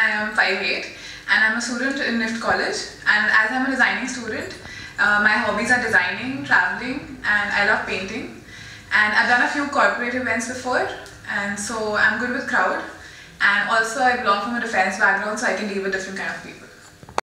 I am 5'8" and I'm a student in NIFT College, and as I'm a designing student, my hobbies are designing, traveling, and I love painting. And I've done a few corporate events before, and so I'm good with crowd, and also I belong from a defense background, so I can deal with different kind of people.